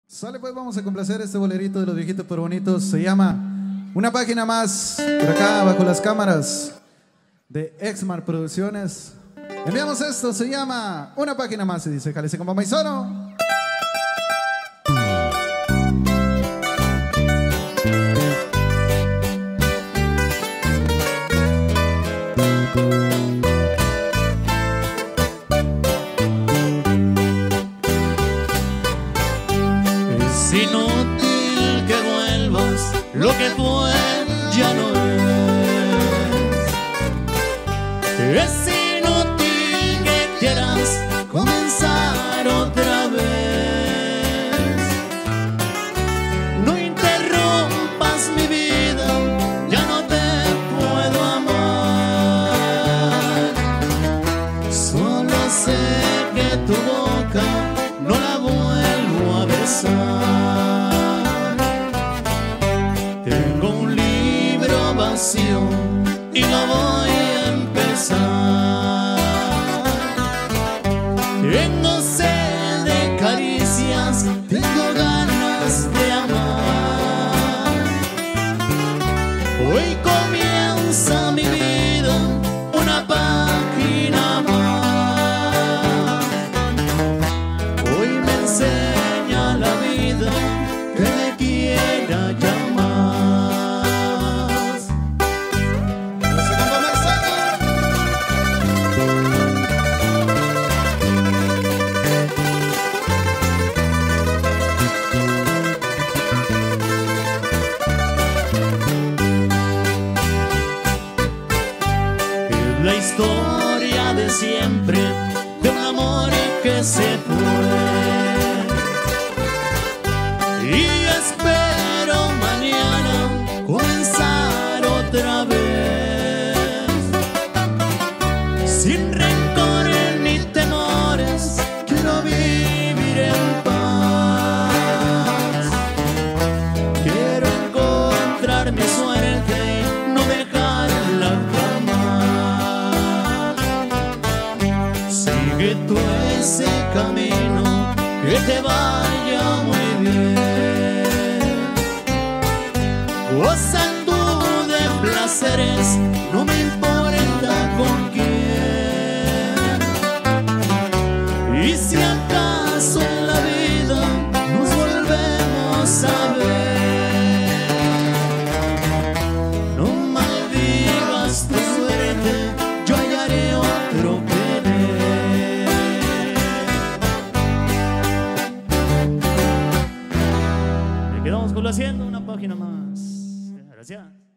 Sale, pues vamos a complacer este bolerito de los viejitos pero bonitos. Se llama Una Página Más. Por acá, bajo las cámaras de Exmar Producciones. Enviamos esto, se llama Una Página Más. Y dice, cállese con Maizono. Es inútil que vuelvas, lo que fue ya no es. Es inútil que quieras comenzar otra vez. No interrumpas mi vida, ya no te puedo amar. Solo sé que tu boca no la vuelvo a besar. Tengo un libro vacío y lo voy a empezar. Tengo sed de caricias, tengo ganas de amar. Hoy comienza mi vida, una página más. Hoy me enseña la vida que me quiera llamar. Es la historia de siempre, de un amor que se fue. Y espero mañana comenzar otra vez, sin rencor ni temores, quiero vivir en paz. Quiero encontrar mi suerte y no dejarla jamás. Sigue tú ese camino, que te vaya muy bien. Gozando de placeres, no me importa con quién. Y si acaso en la vida nos volvemos a ver, no maldigas tu suerte, yo hallaré otro querer. Me quedamos con lo haciendo, una página más. Gracias.